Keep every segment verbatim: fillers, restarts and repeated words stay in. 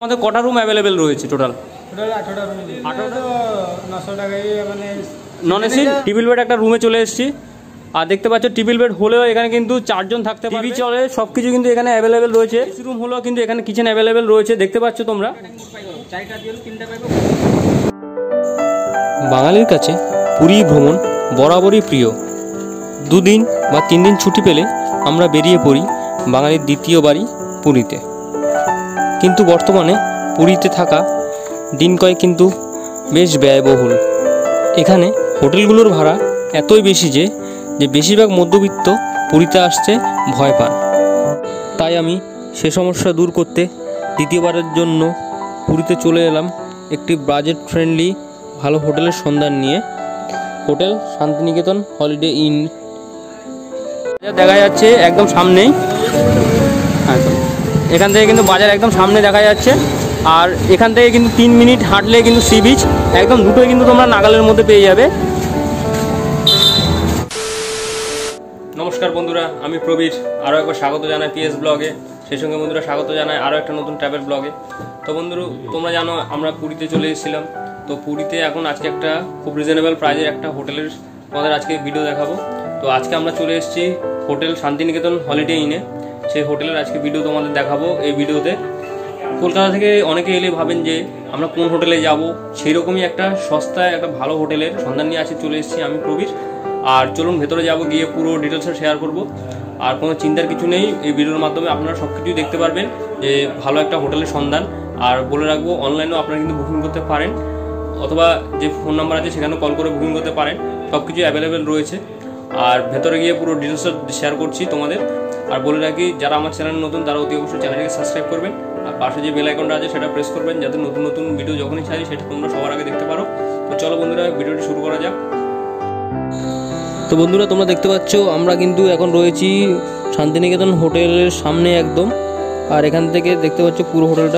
আমাদের কটা room available রয়েছে টোটাল? টোটাল আঠারোটা রুম। আঠারোটা নশো টাকায় মানে নন এসি টিবিল বেড একটা রুমে চলে এসেছি। আর দেখতে পাচ্ছ টিবিল বেড হলেও এখানে কিন্তু চারজন থাকতে পারবে, টিভি চলে, সবকিছু কিন্তু এখানে অ্যাভেলেবেল রয়েছে। এসি রুম হলেও কিন্তু এখানে কিচেন অ্যাভেলেবেল রয়েছে, দেখতে পাচ্ছ তোমরা। বাঙালির কাছে পুরী ভ্রমণ বরাবরই প্রিয়। দুদিন বা তিন দিন ছুটি পেলে আমরা বেরিয়ে পড়ি বাঙালির দ্বিতীয় বাড়ি পুরীতে। কিন্তু বর্তমানে পুরীতে থাকা দিন কয়েক কিন্তু বেশ ব্যয়বহুল। এখানে হোটেলগুলোর ভাড়া এতই বেশি যে যে বেশিরভাগ মধ্যবিত্ত পুরীতে আসতে ভয় পান। তাই আমি সে সমস্যা দূর করতে দ্বিতীয়বারের জন্য পুরীতে চলে এলাম একটি বাজেট ফ্রেন্ডলি ভালো হোটেলের সন্ধান নিয়ে। হোটেল শান্তিনিকেতন হলিডে ইন দেখা যাচ্ছে একদম সামনেই। এখান থেকে কিন্তু বাজার একদম সামনে দেখা যাচ্ছে। আর এখান থেকে কিন্তু তিন মিনিট হাঁটলে কিন্তু সি বিচ একদম দুটোই কিন্তু তোমরা নাগালের মধ্যে পেয়ে যাবে। নমস্কার বন্ধুরা, আমি প্রবীর, আরও একবার স্বাগত জানাই পিএস ব্লগে। সেই সঙ্গে বন্ধুরা স্বাগত জানাই আরও একটা নতুন ট্রাভেল ব্লগে। তো বন্ধুরা তোমরা জানো আমরা পুরীতে চলে এসেছিলাম। তো পুরীতে এখন আজকে একটা খুব রিজনেবল প্রাইজের একটা হোটেলের আমাদের আজকে ভিডিও দেখাবো। তো আজকে আমরা চলে এসেছি হোটেল শান্তিনিকেতন হলিডে ইনে। সেই হোটেলের আজকে ভিডিও তোমাদের দেখাবো। এই ভিডিওতে কলকাতা থেকে অনেকে এলে ভাবেন যে আমরা কোন হোটেলে যাব, সেই রকমই একটা সস্তায় একটা ভালো হোটেলের সন্ধান নিয়ে আজকে চলে এসেছি আমি প্রবীর। আর চলুন ভেতরে যাব, গিয়ে পুরো ডিটেলসটা শেয়ার করব। আর কোনো চিন্তার কিছু নেই, এই ভিডিওর মাধ্যমে আপনারা সব কিছুই দেখতে পারবেন যে ভালো একটা হোটেলের সন্ধান। আর বলে রাখবো অনলাইনেও আপনারা কিন্তু বুকিং করতে পারেন, অথবা যে ফোন নাম্বার আছে সেখানেও কল করে বুকিং করতে পারেন। সব কিছু অ্যাভেলেবেল রয়েছে। আর ভেতরে গিয়ে পুরো ডিটেলসটা শেয়ার করছি তোমাদের। আর বলে রাখি যারা আমার চ্যানেল নতুন তারা অতি অবশ্যই চ্যানেলটিকে সাবস্ক্রাইব করবেন। আর পাশে যে বেল আইকনটা আছে সেটা প্রেস করবেন, যাতে নতুন নতুন ভিডিও যখনই ছাড়ি সেটা তোমরা সবার আগে দেখতে পারো। তো চলো বন্ধুরা ভিডিওটি শুরু করা যাক। তো বন্ধুরা তোমরা দেখতে পাচ্ছ আমরা কিন্তু এখন রয়েছি শান্তিনিকেতন হোটেলের সামনে একদম। আর এখান থেকে দেখতে পাচ্ছ পুরো হোটেলটা।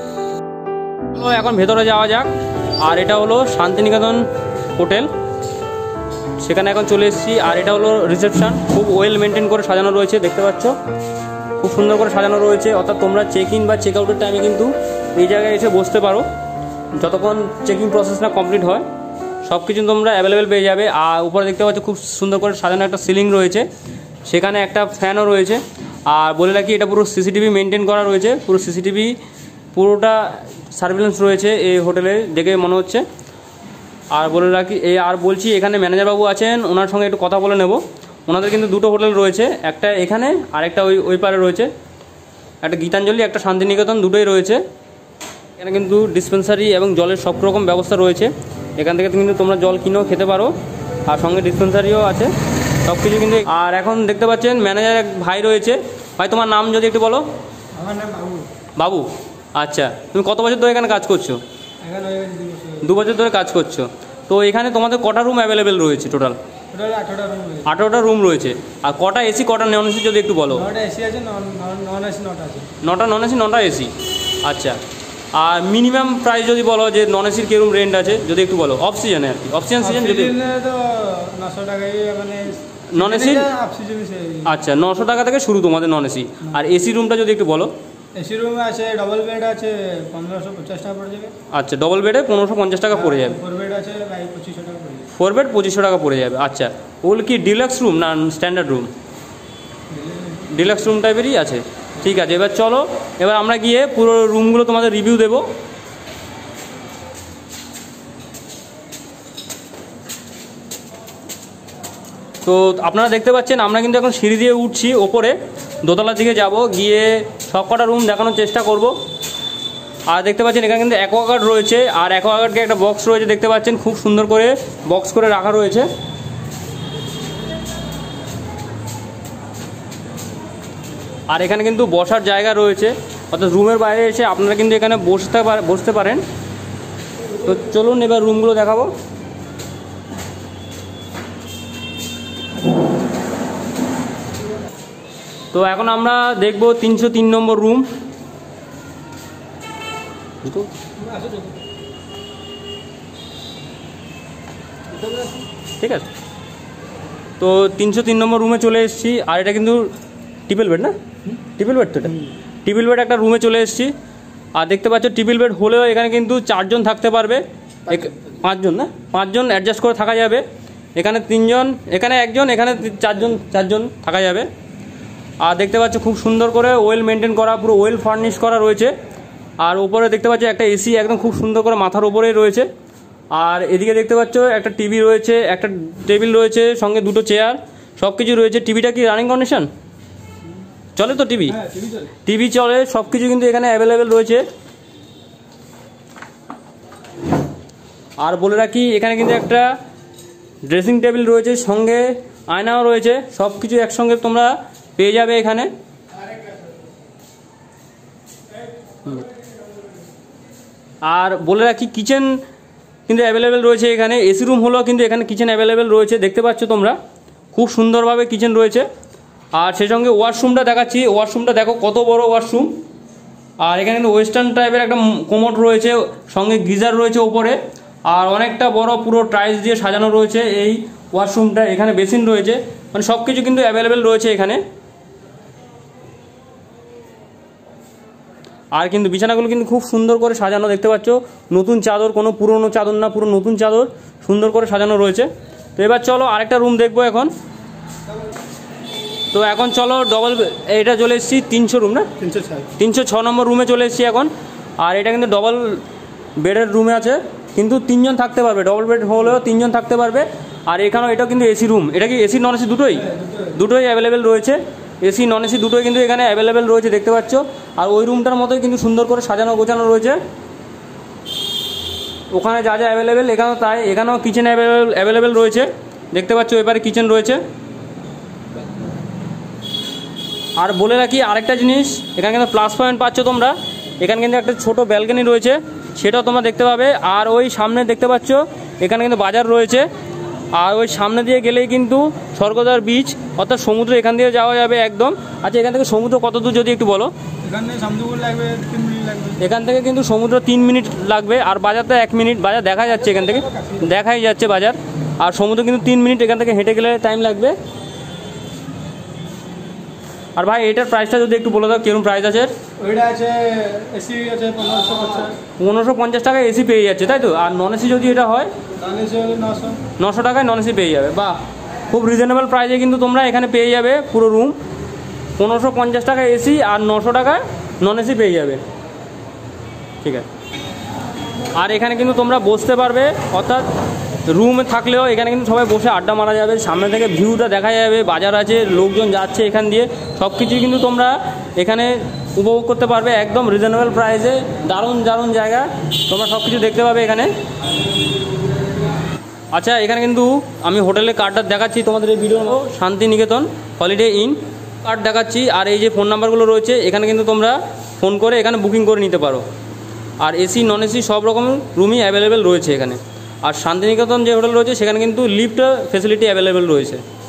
তো এখন ভেতরে যাওয়া যাক। আর এটা হলো শান্তিনিকেতন হোটেল, সেখানে এখন চলে এসেছি। আর এটা হলো রিসেপশন, খুব ওয়েল মেনটেন করে সাজানো রয়েছে, দেখতে পাচ্ছ খুব সুন্দর করে সাজানো রয়েছে। অর্থাৎ তোমরা চেক ইন বা চেক আউটের টাইমে কিন্তু এই জায়গায় এসে বসতে পারো, যতক্ষণ চেকিং প্রসেস না কমপ্লিট হয় সব কিছু তোমরা অ্যাভেলেবেল পেয়ে যাবে। আর উপরে দেখতে পাচ্ছ খুব সুন্দর করে সাজানো একটা সিলিং রয়েছে, সেখানে একটা ফ্যানও রয়েছে। আর বলে রাখি এটা পুরো সিসিটিভি মেনটেন করা রয়েছে, পুরো সিসিটিভি পুরোটা সার্ভিলেন্স রয়েছে এই হোটেলে দেখে মনে হচ্ছে। আর বলে রাখি এই আর বলছি এখানে ম্যানেজারবাবু আছেন, ওনার সঙ্গে একটু কথা বলে নেব। ওনাদের কিন্তু দুটো হোটেল রয়েছে, একটা এখানে আর একটা ওই ওই পারে রয়েছে, একটা গীতাঞ্জলি একটা শান্তিনিকেতন, দুটোই রয়েছে। এখানে কিন্তু ডিসপেন্সারি এবং জলের সব রকম ব্যবস্থা রয়েছে। এখান থেকে কিন্তু তোমরা জল কিনেও খেতে পারো, আর সঙ্গে ডিসপেন্সারিও আছে, সব কিছু কিন্তু। আর এখন দেখতে পাচ্ছেন ম্যানেজার এক ভাই রয়েছে। ভাই তোমার নাম যদি একটু বলো। আমার নাম বাবু। বাবু, আচ্ছা তুমি কত বছর ধরে এখানে কাজ করছো? দু বছর ধরে কাজ করছো। তো এখানে তোমাদের কটা রুম অ্যাভেলেবেল রয়েছে টোটাল? আঠারোটা রুম রয়েছে। আর কটা এসি কটা নন এসি যদি একটু বলো। নটা নন এসি নটা এসি। আচ্ছা, আর মিনিমাম প্রাইস যদি বলো যে নন এসির কিরকম রেন্ট আছে যদি একটু বলো। অফ সিজনে আর কি, অফ সিজন সিজন যদি নন এসি। আচ্ছা, নশো টাকা থেকে শুরু তোমাদের নন এসি। আর এসি রুমটা যদি একটু বলো। এসি রুম আছে, ডবল বেড আছে, পনেরোশো পঞ্চাশ টাকা পড়ে যাবে। আচ্ছা, ডবল বেডে পনেরোশো পঞ্চাশ টাকা পড়ে যাবে। ফোর বেড আছে পঁচিশশো টাকা পড়ে যাবে। ফোর বেড পঁচিশশো টাকা পড়ে যাবে। আচ্ছা, ওগুলো কি ডিলাক্স রুম না স্ট্যান্ডার্ড রুম? ডিলাক্স রুম টাইপেরই আছে। ঠিক আছে, এবার চলো, এবার আমরা গিয়ে পুরো রুমগুলো তোমাদের রিভিউ দেবো। তো আপনারা দেখতে পাচ্ছেন আমরা কিন্তু এখন সিঁড়ি দিয়ে উঠছি ওপরে, দোতলার দিকে যাব, গিয়ে সব কটা রুম দেখানোর চেষ্টা করব। আর দেখতে পাচ্ছেন এখানে কিন্তু অ্যাকোয়াগার্ড রয়েছে। আর অ্যাকোয়াগার্ডকে একটা বক্স রয়েছে, দেখতে পাচ্ছেন খুব সুন্দর করে বক্স করে রাখা রয়েছে। আর এখানে কিন্তু বসার জায়গা রয়েছে, অর্থাৎ রুমের বাইরে এসে আপনারা কিন্তু এখানে বসতে বসতে পারেন। তো চলুন এবার রুমগুলো দেখাবো। তো এখন আমরা দেখব তিনশো তিন নম্বর রুম। ঠিক আছে, তো তিনশো তিন নম্বর রুমে চলে এসেছি। আর এটা কিন্তু ট্রিপল বেড না? ট্রিপল বেড তো এটা ট্রিপল বেড একটা রুমে চলে এসেছি। আর দেখতে পাচ্ছ ট্রিপল বেড হলেও এখানে কিন্তু চারজন থাকতে পারবে, পাঁচজন না পাঁচজন অ্যাডজাস্ট করে থাকা যাবে। এখানে তিনজন, এখানে একজন, এখানে চারজন চারজন থাকা যাবে। আর দেখতে পাচ্ছ খুব সুন্দর করে ওয়েল মেনটেন করা, পুরো ওয়েল ফার্নিশ করা রয়েছে। আর উপরে দেখতে পাচ্ছ একটা এসি একদম খুব সুন্দর করে মাথার উপরেই রয়েছে। আর এদিকে দেখতে পাচ্ছ একটা টিভি রয়েছে, একটা টেবিল রয়েছে, সঙ্গে দুটো চেয়ার, সব কিছু রয়েছে। টিভিটা কি রানিং কন্ডিশন চলে তো? টিভি টিভি চলে, সব কিছু কিন্তু এখানে অ্যাভেলেবেল রয়েছে। আর বলে রাখি এখানে কিন্তু একটা ড্রেসিং টেবিল রয়েছে, সঙ্গে আয়নাও রয়েছে, সব কিছু একসঙ্গে তোমরা পেয়ে যাবে এখানে। আর বলে রাখি কিচেন কিন্তু অ্যাভেলেবেল রয়েছে এখানে। এসি রুম হলেও কিন্তু এখানে কিচেন অ্যাভেলেবেল রয়েছে, দেখতে পাচ্ছ তোমরা খুব সুন্দরভাবে কিচেন রয়েছে। আর সেই সঙ্গে ওয়াশরুমটা দেখাচ্ছি, ওয়াশরুমটা দেখো কত বড় ওয়াশরুম। আর এখানে কিন্তু ওয়েস্টার্ন টাইপের একটা কোমোড রয়েছে, সঙ্গে গিজার রয়েছে ওপরে। আর অনেকটা বড় পুরো টাইলস দিয়ে সাজানো রয়েছে এই ওয়াশরুমটা। এখানে বেসিন রয়েছে, মানে সব কিছু কিন্তু অ্যাভেলেবেল রয়েছে এখানে। আর কিন্তু বিছানাগুলো কিন্তু খুব সুন্দর করে সাজানো, দেখতে পাচ্ছ নতুন চাদর, কোনো পুরনো চাদর না, পুরো নতুন চাদর সুন্দর করে সাজানো রয়েছে। তো এবার চলো আরেকটা রুম দেখবো এখন। তো এখন চলো ডবল, এটা চলে এসেছি তিনশো রুম না তিনশো ছয় তিনশো ছ নম্বর রুমে চলে এসেছি এখন। আর এটা কিন্তু ডবল বেডের রুমে আছে, কিন্তু তিনজন থাকতে পারবে, ডবল বেড হলেও তিনজন থাকতে পারবে। আর এখানেও এটাও কিন্তু এসি রুম। এটা কি এসি নন এসি দুটোই দুটোই অ্যাভেলেবেল রয়েছে, এসি নন এসি দুটোই কিন্তু এখানে অ্যাভেলেবেল রয়েছে, দেখতে পাচ্ছ। আর ওই রুমটার মতোই কিন্তু সুন্দর করে সাজানো গোছানো রয়েছে। ওখানে যা যা অ্যাভেলেবেল এখানেও তাই, এখানেও কিচেন অ্যাভেলেবেল অ্যাভেলেবেল রয়েছে, দেখতে পাচ্ছ এবারে কিচেন রয়েছে। আর বলে রাখি আরেকটা জিনিস, এখানে কিন্তু প্লাস পয়েন্ট পাচ্ছ তোমরা, এখানে কিন্তু একটা ছোট ব্যালকনি রয়েছে, সেটাও তোমরা দেখতে পাবে। আর ওই সামনে দেখতে পাচ্ছ এখানে কিন্তু বাজার রয়েছে। আর ওই সামনে দিয়ে গেলেই কিন্তু স্বর্গদ্বার বিচ, অর্থাৎ সমুদ্র, এখান দিয়ে যাওয়া যাবে একদম। আচ্ছা এখান থেকে সমুদ্র কত দূর যদি একটু বলো? এখান থেকে সমুদ্র লাগবে তিন মিনিট লাগবে এখান থেকে কিন্তু সমুদ্র তিন মিনিট লাগবে, আর বাজারটা এক মিনিট। বাজার দেখা যাচ্ছে এখান থেকে, দেখাই যাচ্ছে বাজার। আর সমুদ্র কিন্তু তিন মিনিট এখান থেকে হেঁটে গেলে টাইম লাগবে। আর ভাই এটার প্রাইসটা যদি একটু বলে দাও, কিরকম প্রাইস আছে? ওইটা আছে এসি আছে পনেরোশো পঞ্চাশ পনেরোশো পঞ্চাশ টাকায় এসি পেয়ে যাচ্ছে, তাই তো? আর নন এসি যদি এটা হয় নন এসি হলে নশো নশো টাকায় নন এসি পেয়ে যাবে। বাহ, খুব রিজনেবল প্রাইসে কিন্তু তোমরা এখানে পেয়ে যাবে পুরো রুম। পনেরোশো পঞ্চাশ টাকায় এসি আর নশো টাকায় নন এসি পেয়ে যাবে, ঠিক আছে। আর এখানে কিন্তু তোমরা বসতে পারবে, অর্থাৎ রুমে থাকলেও এখানে কিন্তু সবাই বসে আড্ডা মারা যাবে, সামনে থেকে ভিউটা দেখা যাবে, বাজার আছে, লোকজন যাচ্ছে এখান দিয়ে, সব কিছুই কিন্তু তোমরা এখানে উপভোগ করতে পারবে একদম রিজনেবল প্রাইসে। দারুণ দারুণ জায়গা, তোমরা সব কিছু দেখতে পাবে এখানে। আচ্ছা এখানে কিন্তু আমি হোটেলের কার্ডটা দেখাচ্ছি তোমাদের এই video, Shantiniketan Holiday Inn card দেখাচ্ছি। আর এই যে ফোন নাম্বারগুলো রয়েছে, এখানে কিন্তু তোমরা ফোন করে এখানে বুকিং করে নিতে পারো। আর এসি নন এসি সব রকম রুমই অ্যাভেলেবেল রয়েছে এখানে। আর শান্তিনিকেতন যে হোটেল রয়েছে সেখানে কিন্তু লিফট ফেসিলিটি অ্যাভেলেবেল রয়েছে।